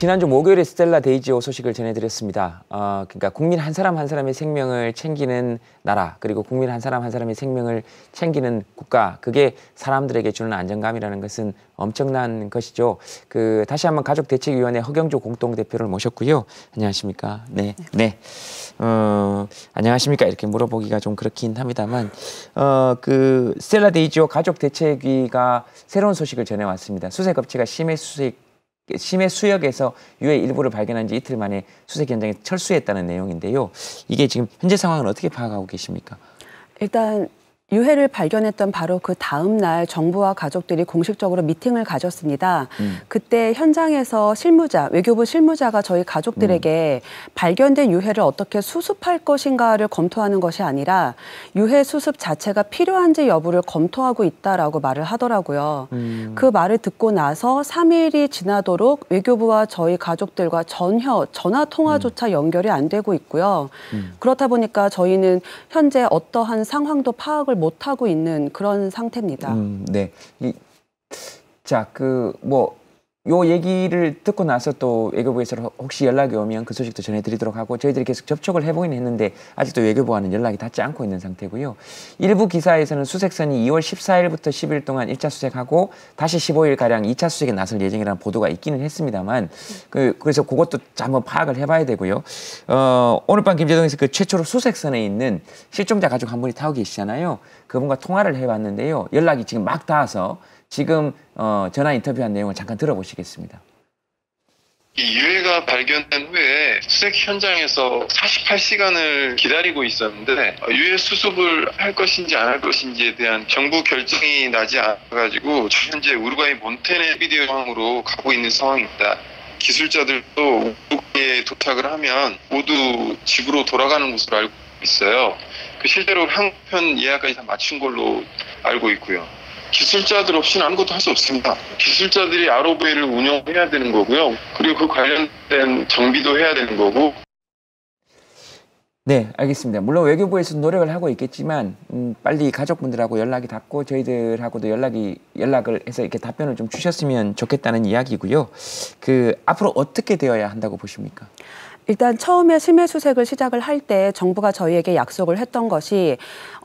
지난주 목요일에 스텔라 데이지오 소식을 전해드렸습니다. 그러니까 국민 한 사람 한 사람의 생명을 챙기는 나라, 그리고 국민 한 사람 한 사람의 생명을 챙기는 국가, 그게 사람들에게 주는 안정감이라는 것은 엄청난 것이죠. 다시 한번 가족대책위원회 허경조 공동대표를 모셨고요. 안녕하십니까? 네. 안녕하십니까? 이렇게 물어보기가 좀 그렇긴 합니다만, 스텔라 데이지오 가족대책위가 새로운 소식을 전해왔습니다. 수색업체가 심해 수역에서 유해 일부를 발견한 지 이틀 만에 수색 현장에 철수했다는 내용인데요. 이게 지금 현재 상황을 어떻게 파악하고 계십니까? 일단 유해를 발견했던 바로 그 다음 날 정부와 가족들이 공식적으로 미팅을 가졌습니다. 그때 현장에서 외교부 실무자가 저희 가족들에게 발견된 유해를 어떻게 수습할 것인가를 검토하는 것이 아니라 유해 수습 자체가 필요한지 여부를 검토하고 있다라고 말을 하더라고요. 그 말을 듣고 나서 3일이 지나도록 외교부와 저희 가족들과 전혀 전화 통화조차 연결이 안 되고 있고요. 그렇다 보니까 저희는 현재 어떠한 상황도 파악을 못하고 있는 그런 상태입니다. 네. 요 얘기를 듣고 나서 또 외교부에서 혹시 연락이 오면 그 소식도 전해드리도록 하고, 저희들이 계속 접촉을 해보긴 했는데 아직도 외교부와는 연락이 닿지 않고 있는 상태고요. 일부 기사에서는 수색선이 2월 14일부터 10일 동안 1차 수색하고 다시 15일가량 2차 수색에 나설 예정이라는 보도가 있기는 했습니다만, 그래서 그것도 한번 파악을 해봐야 되고요. 오늘 밤 김제동에서 최초로 수색선에 있는 실종자 가족 한 분이 타고 계시잖아요. 그분과 통화를 해봤는데요. 연락이 지금 막 닿아서 지금 전화 인터뷰한 내용을 잠깐 들어보시겠습니다. 이 유해가 발견된 후에 수색 현장에서 48시간을 기다리고 있었는데 유해 수습을 할 것인지 안 할 것인지에 대한 정부 결정이 나지 않아가지고 현재 우루과이 몬테네비데오항으로 가고 있는 상황입니다. 기술자들도 우루과이에 도착을 하면 모두 집으로 돌아가는 것으로 알고 있어요. 실제로 항편 예약까지 다 마친 걸로 알고 있고요. 기술자들 없이는 아무것도 할 수 없습니다. 기술자들이 ROV를 운영해야 되는 거고요. 그리고 그 관련된 정비도 해야 되는 거고. 네, 알겠습니다. 물론 외교부에서 노력을 하고 있겠지만 빨리 가족분들하고 연락이 닿고 저희들하고도 연락을 해서 이렇게 답변을 좀 주셨으면 좋겠다는 이야기고요. 앞으로 어떻게 되어야 한다고 보십니까? 일단 처음에 심해 수색을 시작을 할 때 정부가 저희에게 약속을 했던 것이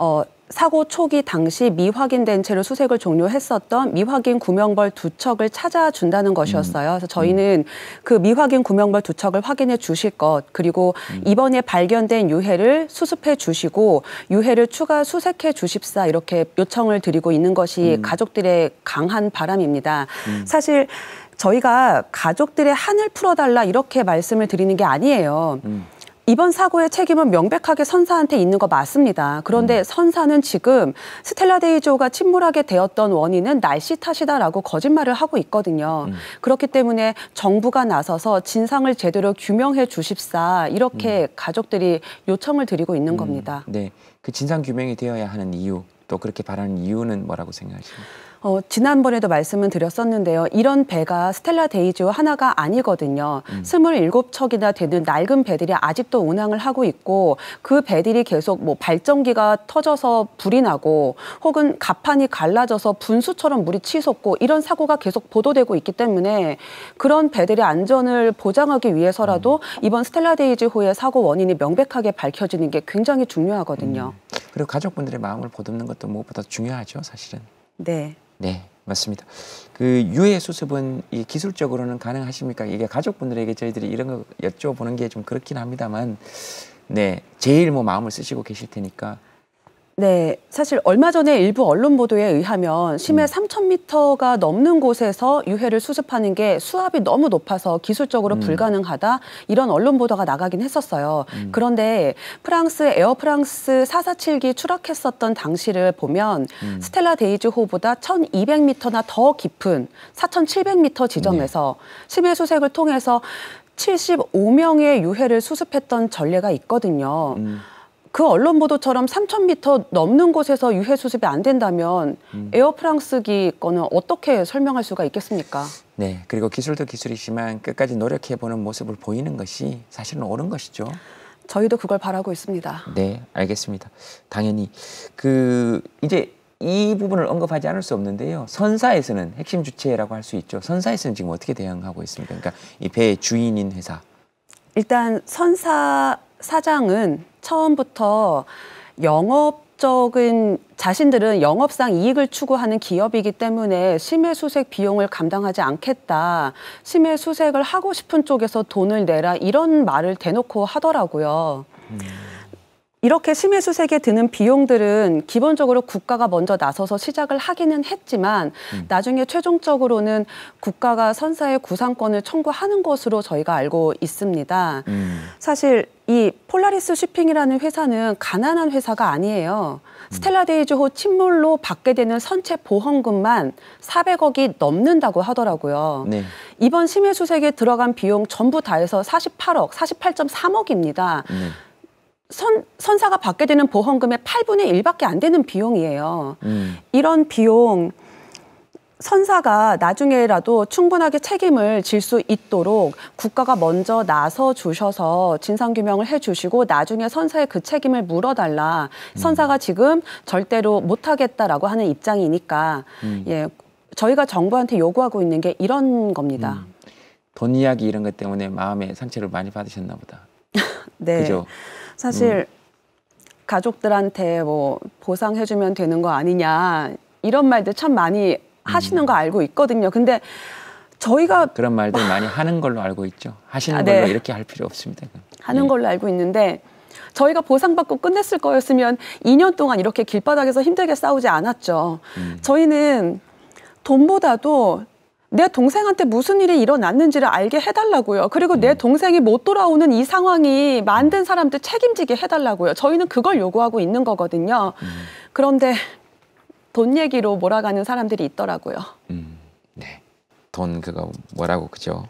사고 초기 당시 미확인된 채로 수색을 종료했었던 미확인 구명벌 2척을 찾아준다는 것이었어요. 그래서 저희는 그 미확인 구명벌 2척을 확인해 주실 것, 그리고 이번에 발견된 유해를 수습해 주시고 유해를 추가 수색해 주십사, 이렇게 요청을 드리고 있는 것이 가족들의 강한 바람입니다. 사실 저희가 가족들의 한을 풀어달라 이렇게 말씀을 드리는 게 아니에요. 이번 사고의 책임은 명백하게 선사한테 있는 거 맞습니다. 그런데 선사는 지금 스텔라 데이지오가 침몰하게 되었던 원인은 날씨 탓이다라고 거짓말을 하고 있거든요. 그렇기 때문에 정부가 나서서 진상을 제대로 규명해 주십사, 이렇게 가족들이 요청을 드리고 있는 겁니다. 네, 그 진상 규명이 되어야 하는 이유, 또 그렇게 바라는 이유는 뭐라고 생각하십니까? 지난번에도 말씀을 드렸었는데요. 이런 배가 스텔라 데이지오 하나가 아니거든요. 27척이나 되는 낡은 배들이 아직도 운항을 하고 있고, 그 배들이 계속 발전기가 터져서 불이 나고 혹은 갑판이 갈라져서 분수처럼 물이 치솟고 이런 사고가 계속 보도되고 있기 때문에 그런 배들의 안전을 보장하기 위해서라도 이번 스텔라 데이지호의 사고 원인이 명백하게 밝혀지는 게 굉장히 중요하거든요. 그리고 가족분들의 마음을 보듬는 것도 무엇보다 중요하죠, 사실은. 네, 맞습니다. 유해 수습은 기술적으로는 가능하십니까? 이게 가족분들에게 저희들이 이런 거 여쭤보는 게 좀 그렇긴 합니다만, 네, 제일 마음을 쓰시고 계실 테니까. 네, 사실 얼마 전에 일부 언론 보도에 의하면 심해 3,000m가 넘는 곳에서 유해를 수습하는 게 수압이 너무 높아서 기술적으로 불가능하다, 이런 언론 보도가 나가긴 했었어요. 그런데 프랑스 에어프랑스 447기 추락했었던 당시를 보면 스텔라 데이지호보다 1,200m나 더 깊은 4,700m 지점에서 심해 수색을 통해서 75명의 유해를 수습했던 전례가 있거든요. 그 언론 보도처럼 3,000m 넘는 곳에서 유해 수습이 안 된다면 에어프랑스기 거는 어떻게 설명할 수가 있겠습니까? 네, 그리고 기술도 기술이지만 끝까지 노력해보는 모습을 보이는 것이 사실은 옳은 것이죠. 저희도 그걸 바라고 있습니다. 네, 알겠습니다. 당연히 이제 이 부분을 언급하지 않을 수 없는데요. 선사에서는 핵심 주체라고 할 수 있죠. 선사에서는 지금 어떻게 대응하고 있습니까? 그러니까 이 배의 주인인 회사. 일단 선사 사장은 처음부터 영업적인 자신들은 영업상 이익을 추구하는 기업이기 때문에 심해수색 비용을 감당하지 않겠다. 심해수색을 하고 싶은 쪽에서 돈을 내라. 이런 말을 대놓고 하더라고요. 이렇게 심해수색에 드는 비용들은 기본적으로 국가가 먼저 나서서 시작을 하기는 했지만 나중에 최종적으로는 국가가 선사의 구상권을 청구하는 것으로 저희가 알고 있습니다. 사실 이 폴라리스 쉬핑이라는 회사는 가난한 회사가 아니에요. 스텔라데이즈호 침몰로 받게 되는 선체 보험금만 400억이 넘는다고 하더라고요. 네. 이번 심해수색에 들어간 비용 전부 다 해서 48억, 48.3억입니다. 네. 선사가 받게 되는 보험금의 8분의 1밖에 안 되는 비용이에요. 이런 비용 선사가 나중에라도 충분하게 책임을 질 수 있도록 국가가 먼저 나서 주셔서 진상규명을 해주시고 나중에 선사의 그 책임을 물어달라. 선사가 지금 절대로 못하겠다라고 하는 입장이니까 예, 저희가 정부한테 요구하고 있는 게 이런 겁니다. 돈 이야기 이런 것 때문에 마음에 상처를 많이 받으셨나 보다. 네. 그죠? 사실 가족들한테 뭐 보상해주면 되는 거 아니냐 이런 말들 참 많이 하시는 거 알고 있거든요. 근데 저희가 그런 말들 많이 하는 걸로 알고 있죠. 하시는 네. 걸로 이렇게 할 필요 없습니다. 하는 걸로 알고 있는데 저희가 보상받고 끝냈을 거였으면 2년 동안 이렇게 길바닥에서 힘들게 싸우지 않았죠. 저희는 돈보다도 내 동생한테 무슨 일이 일어났는지를 알게 해달라고요. 그리고 내 동생이 못 돌아오는 이 상황이 만든 사람들 책임지게 해달라고요. 저희는 그걸 요구하고 있는 거거든요. 그런데 돈 얘기로 몰아가는 사람들이 있더라고요. 네, 돈 그거 뭐라고 그죠?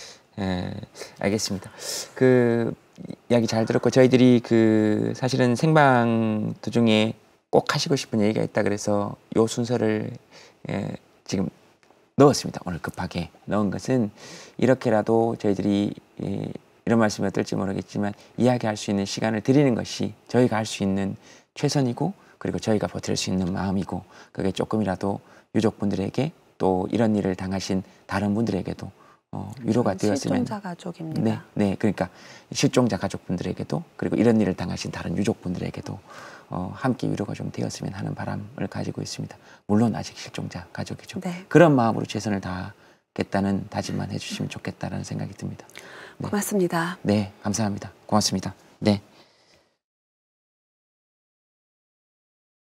알겠습니다. 그 이야기 잘 들었고 저희들이 그 사실은 생방 도중에 꼭 하시고 싶은 얘기가 있다 그래서 요 순서를 지금 넣었습니다. 오늘 급하게 넣은 것은 이렇게라도 저희들이 이런 말씀이 어떨지 모르겠지만 이야기할 수 있는 시간을 드리는 것이 저희가 할 수 있는 최선이고 그리고 저희가 버틸 수 있는 마음이고 그게 조금이라도 유족분들에게 또 이런 일을 당하신 다른 분들에게도 위로가 되었으면. 실종자 가족입니다. 네, 네, 그러니까 실종자 가족분들에게도 그리고 이런 일을 당하신 다른 유족분들에게도 함께 위로가 좀 되었으면 하는 바람을 가지고 있습니다. 물론 아직 실종자 가족이죠. 네. 그런 마음으로 최선을 다하겠다는 다짐만 해주시면 좋겠다라는 생각이 듭니다. 네. 고맙습니다. 네, 감사합니다. 고맙습니다. 네.